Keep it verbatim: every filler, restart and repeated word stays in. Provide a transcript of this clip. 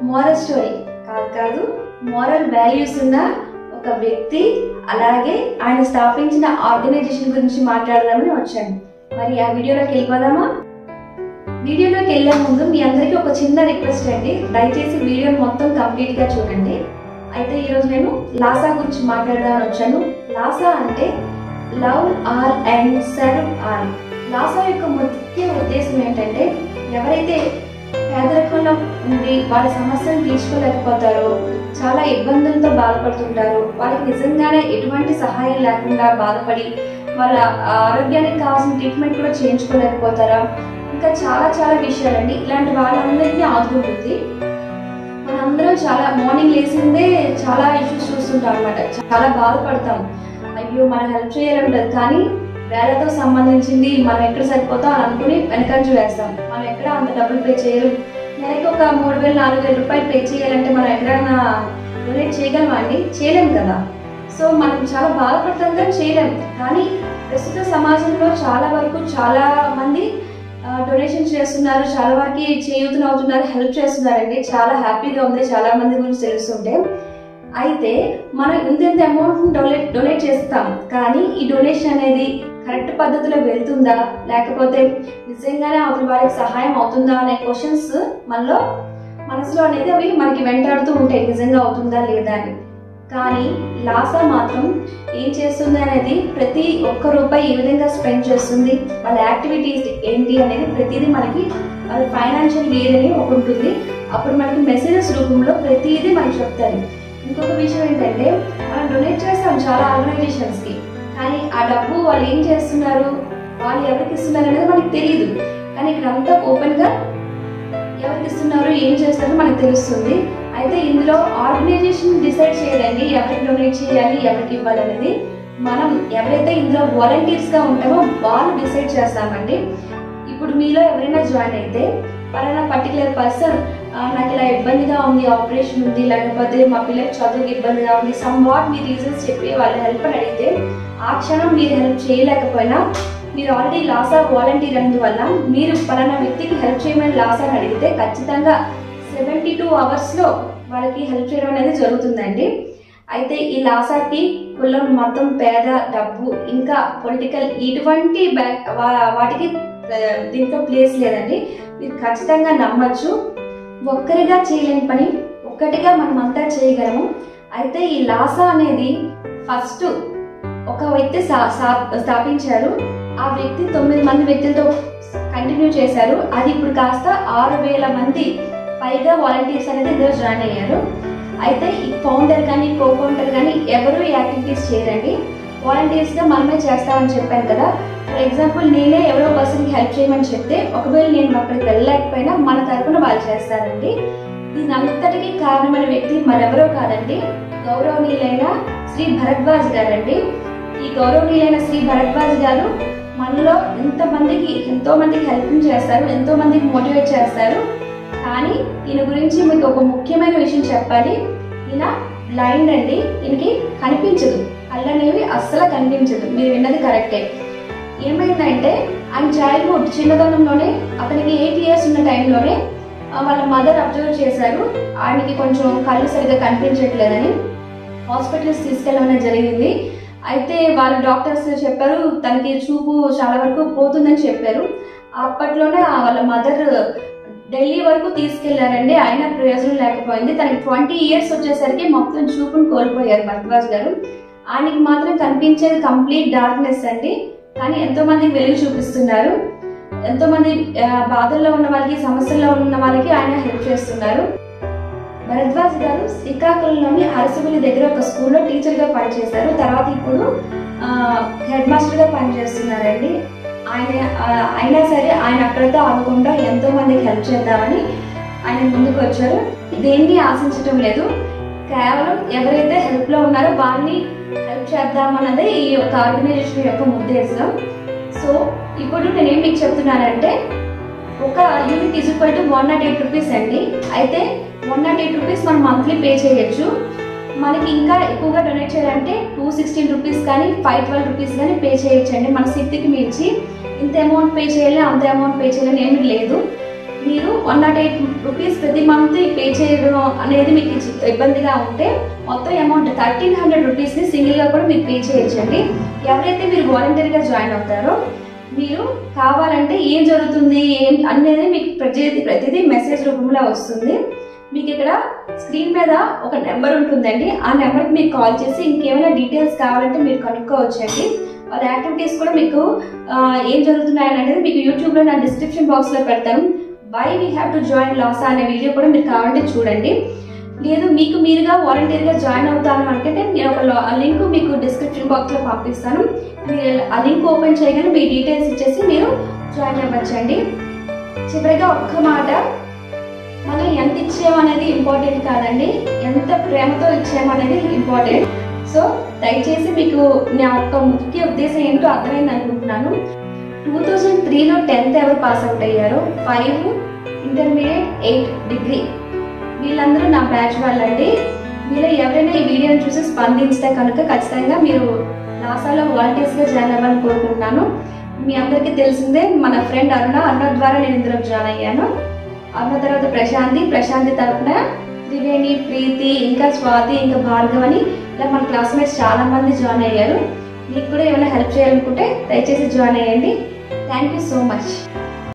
Moral story కాదు కాదు moral values ఉన్న ఒక వ్యక్తి, అలాగే ఆయన స్థాపించిన ఆర్గనైజేషన్ గురించి మాట్లాడదామని వచ్చాను. మరి ఆ వీడియోలోకి వెళ్ళిపోదామా? వీడియోలోకి వెళ్ళే ముందు మీ అందరికీ ఒక చిన్న రిక్వెస్ట్ అండి, దయచేసి వీడియో మొత్తం కంప్లీట్ గా చూడండి. అయితే ఈరోజు నేను లాసా గురించి మాట్లాడదామని వచ్చాను. లాసా అంటే love all and serve all. LASA యొక్క ముఖ్య ఉద్దేశం ఏంటంటే, ఎవరైతే పేదరికంలో ఉండి వాళ్ళ సమస్యను తీర్చుకోలేకపోతారో, చాలా ఇబ్బందులతో బాధపడుతుంటారో, వాళ్ళకి నిజంగానే ఎటువంటి సహాయం లేకుండా బాధపడి వాళ్ళ ఆరోగ్యానికి కావాల్సిన ట్రీట్మెంట్ కూడా చేయించుకోలేకపోతారా, ఇంకా చాలా చాలా విషయాలండి. ఇలాంటి వాళ్ళందరినీ ఆదుకుంటుంది. మనందరం చాలా మార్నింగ్ లేసిందే చాలా ఇష్యూస్ చూస్తుంటాం అనమాట. చాలా బాధపడతాం, అయ్యో మనం హెల్ప్ చేయాలంటది, కానీ వేళతో సంబంధించింది మనం ఎక్కడ సరిపోతాం అని అనుకుని వెనకంజ వేస్తాం. మనం ఎక్కడ అంత డబ్బులు పే చేయలేం. నెలకి ఒక మూడు వేలు నాలుగు వేల రూపాయలు పే చేయాలంటే మనం ఎక్కడైనా డొనేట్ చేయగలమా అండి? చేయలేం కదా. సో మనం చాలా బాధపడతాం కానీ చేయలేం. కానీ ప్రస్తుత సమాజంలో చాలా వరకు చాలా మంది డొనేషన్ చేస్తున్నారు, చాలా వరకు చేయూతను అవుతున్నారు, హెల్ప్ చేస్తున్నారండి. చాలా హ్యాపీగా ఉంది చాలా మంది గురించి తెలుస్తుంటే. అయితే మనం ఇంత ఇంత అమౌంట్ డొనేట్ డొనేట్ చేస్తాం, కానీ ఈ డొనేషన్ అనేది కరెక్ట్ పద్ధతిలో వెళ్తుందా, లేకపోతే నిజంగానే అవతల వారికి సహాయం అవుతుందా అనే క్వశ్చన్స్ మనలో మనసులో అనేది అవి మనకి వెంటాడుతూ ఉంటాయి, నిజంగా అవుతుందా లేదా అని. కానీ లాసా మాత్రం ఏం చేస్తుంది అనేది, ప్రతి ఒక్క రూపాయి ఏ విధంగా స్పెండ్ చేస్తుంది, వాళ్ళ యాక్టివిటీస్ ఏంటి అనేది ప్రతిదీ మనకి వాళ్ళ ఫైనాన్షియల్ ఇయర్ అని ఒకటి ఉంటుంది. అప్పుడు మనకి మెసేజెస్ రూపంలో ప్రతిదీ మనకి చెప్తారు. ఇంకొక విషయం ఏంటంటే, మనం డొనేట్ చేస్తాం చాలా ఆర్గనైజేషన్స్కి, కానీ ఆ డబ్బు వాళ్ళు ఏం చేస్తున్నారు, వాళ్ళు ఎవరికి ఇస్తున్నారు అనేది మనకి తెలియదు. కానీ ఇక్కడ అంతా ఓపెన్గా ఎవరికి ఇస్తున్నారు, ఏం చేస్తున్నారో మనకు తెలుస్తుంది. అయితే ఇందులో ఆర్గనైజేషన్ డిసైడ్ చేయదండి ఎవరికి డొనేట్ చేయాలి, ఎవరికి ఇవ్వాలి అనేది. మనం ఎవరైతే ఇందులో వాలంటీర్స్గా ఉంటామో వాళ్ళు డిసైడ్ చేస్తామండి. ఇప్పుడు మీలో ఎవరైనా జాయిన్ అయితే పలానా పర్టికులర్ పర్సన్ నాకు ఇలా ఇబ్బందిగా ఉంది, ఆపరేషన్ ఉంది, లేకపోతే మా పిల్లలకి చదువుకి ఇబ్బందిగా ఉంది, సమ్ వాట్ మీ రీజన్స్ చెప్పి వాళ్ళ హెల్ప్ అని అడిగితే, ఆ క్షణం మీరు హెల్ప్ చేయలేకపోయినా మీరు ఆల్రెడీ లాసా వాలంటీర్ అందువల్ల మీరు పలానా వ్యక్తికి హెల్ప్ చేయమని లాసా అని అడిగితే ఖచ్చితంగా సెవెంటీ టూ అవర్స్లో వాళ్ళకి హెల్ప్ చేయడం అనేది జరుగుతుందండి. అయితే ఈ లాసాకి కులం, మతం, పేద, డబ్బు, ఇంకా పొలిటికల్ ఇటువంటి వాటికి దీంట్లో ప్లేస్ లేదండి. మీరు ఖచ్చితంగా నమ్మచ్చు, ఒక్కరిగా చేయలేని పని ఒక్కటిగా మనం అంతా చేయగలము. అయితే ఈ లాసా అనేది ఫస్ట్ ఒక వ్యక్తి స్థాపించారు. ఆ వ్యక్తి తొమ్మిది మంది వ్యక్తులతో కంటిన్యూ చేశారు. అది ఇప్పుడు కాస్త ఆరు వేల మంది పైగా వాలంటీర్స్ అనేది ఇందులో జాయిన్ అయ్యారు. అయితే ఈ ఫౌండర్ కానీ కో ఫౌండర్ కానీ ఎవరు యాక్టివిటీస్ చేయరండి, వాలంటీర్స్గా మనమే చేస్తామని చెప్పాను కదా. ఫర్ ఎగ్జాంపుల్ నేనే ఎవరో పర్సన్కి హెల్ప్ చేయమని చెప్తే, ఒకవేళ నేను అక్కడికి వెళ్ళలేకపోయినా మన తరఫున వాళ్ళు చేస్తారండి. దీని అంతటికీ కారణమైన వ్యక్తి మరెవరో కాదండి, గౌరవనీయులైన శ్రీ భరద్వాజ్ గారండి. ఈ గౌరవనీయులైన శ్రీ భరద్వాజ్ గారు మనలో ఎంతమందికి ఎంతో మందికి హెల్ప్ చేస్తారు, ఎంతో మందికి మోటివేట్ చేస్తారు. కానీ ఈయన గురించి మీకు ఒక ముఖ్యమైన విషయం చెప్పాలి. ఈయన బ్లైండ్ అండి, ఈయనకి కనిపించదు, కళ్ళు అనేవి అస్సలు కనిపించదు. మీరు విన్నది కరెక్టే. ఏమైందంటే ఆయన చైల్డ్హుడ్ చిన్నతనంలోనే, అతనికి ఎయిట్ ఇయర్స్ ఉన్న టైంలోనే వాళ్ళ మదర్ అబ్జర్వ్ చేశారు ఆయనకి కొంచెం కళ్ళు సరిగ్గా కనిపించట్లేదని. హాస్పిటల్స్ తీసుకెళ్ళడం జరిగింది. అయితే వాళ్ళ డాక్టర్స్ చెప్పారు తనకి చూపు చాలా వరకు పోతుందని చెప్పారు. అప్పట్లోనే వాళ్ళ మదర్ ఢిల్లీ వరకు తీసుకెళ్లారండి, అయినా ప్రయోజనం లేకపోయింది. తనకి ట్వంటీ ఇయర్స్ వచ్చేసరికి మొత్తం చూపును కోల్పోయారు భరద్వాజ్ గారు. ఆయనకి మాత్రం కనిపించేది కంప్లీట్ డార్క్నెస్ అండి. కానీ ఎంతో మందికి వెలుగు చూపిస్తున్నారు, ఎంతో మంది బాధల్లో ఉన్న వాళ్ళకి, సమస్యల్లో ఉన్న వాళ్ళకి ఆయన హెల్ప్ చేస్తున్నారు. భరద్వాజ్ గారు శ్రీకాకుళంలోని అరసవల్లి దగ్గర ఒక స్కూల్లో టీచర్గా పనిచేశారు. తర్వాత ఇప్పుడు హెడ్ మాస్టర్గా పనిచేస్తున్నారండి. ఆయన అయినా సరే ఆయన అక్కడితో ఆగకుండా ఎంతో మందికి హెల్ప్ చేద్దామని ఆయన ముందుకు వచ్చారు. దేన్ని ఆశించటం లేదు, కేవలం ఎవరైతే హెల్ప్లో ఉన్నారో వాళ్ళని హెల్ప్ చేద్దామన్నది ఈ యొక్క ఆర్గనైజేషన్ యొక్క ఉద్దేశం. సో ఇప్పుడు నేనేం మీకు చెప్తున్నానంటే, ఒక unit is equal to one not eight rupees అండి. అయితే వన్ నాట్ ఎయిట్ రూపీస్ మనం మంత్లీ పే చేయొచ్చు. మనకి ఇంకా ఎక్కువగా డొనేట్ చేయాలంటే టూ సిక్స్టీన్ రూపీస్ కానీ ఫైవ్ ట్వెల్వ్ రూపీస్ కానీ పే చేయొచ్చండి. మన శక్తికి మించి ఇంత అమౌంట్ పే చేయాలి, అంత అమౌంట్ పే చేయాలని ఏమీ లేదు. మీరు వన్ నాట్ ఎయిట్ రూపీస్ ప్రతి మంత్ పే చేయడం అనేది మీకు ఇబ్బందిగా ఉంటే మొత్తం అమౌంట్ థర్టీన్ హండ్రెడ్ రూపీస్ని సింగిల్గా కూడా మీరు పే చేయొచ్చండి. ఎవరైతే మీరు వాలంటీర్గా జాయిన్ అవుతారో మీరు కావాలంటే ఏం జరుగుతుంది ఏం అనేది మీకు ప్రతి ప్రతిదీ మెసేజ్ రూపంలో వస్తుంది. మీకు ఇక్కడ స్క్రీన్ మీద ఒక నెంబర్ ఉంటుందండి. ఆ నెంబర్కి మీకు కాల్ చేసి ఇంకేమైనా డీటెయిల్స్ కావాలంటే మీరు కనుక్కోవచ్చండి. వాళ్ళ యాక్టివిటీస్ కూడా మీకు ఏం జరుగుతున్నాయని అనేది మీకు యూట్యూబ్లో నా డిస్క్రిప్షన్ బాక్స్లో పెడతాను. Why we have to join LASA అనే వీడియో కూడా మీరు కావాలంటే చూడండి. లేదు మీకు మీరుగా వాలంటీర్గా జాయిన్ అవుతాను అంటే నేను ఒక లింక్ మీకు డిస్క్రిప్షన్ బాక్స్లో పంపిస్తాను. మీరు ఆ లింక్ ఓపెన్ చేయగానే మీ డీటెయిల్స్ ఇచ్చేసి మీరు జాయిన్ అవ్వచ్చండి. చివరిగా ఒక్క మాట, మనం ఎంత ఇచ్చామనేది ఇంపార్టెంట్ కాదండి, ఎంత ప్రేమతో ఇచ్చామనేది ఇంపార్టెంట్. సో దయచేసి మీకు నా యొక్క ముఖ్య ఉద్దేశం ఏంటో అర్థమైంది అనుకుంటున్నాను. టూ థౌజండ్ త్రీలో టెన్త్ ఎవరు పాస్ అవుట్ అయ్యారు, ఫైవ్ ఇంటర్మీడియట్, ఎయిట్ డిగ్రీ, వీళ్ళందరూ నా బ్యాచ్ వాళ్ళండి. మీరు ఎవరైనా ఈ వీడియోని చూసి స్పందిస్తే కనుక ఖచ్చితంగా మీరు లాసాలో వాలంటీర్స్గా జాయిన్ అవ్వాలని కోరుకుంటున్నాను. మీ అందరికీ తెలిసిందే మన ఫ్రెండ్ అరుణ, అరుణ ద్వారా నేను ఇందులో జాయిన్ అయ్యాను. అరుణ తర్వాత ప్రశాంతి, ప్రశాంతి తరపున త్రివేణి, ప్రీతి, ఇంకా స్వాతి, ఇంకా భార్గవని, ఇలా మన క్లాస్మేట్స్ చాలా మంది జాయిన్ అయ్యారు. మీకు కూడా ఏమైనా హెల్ప్ చేయాలనుకుంటే దయచేసి జాయిన్ అయ్యండి. Thank you so much.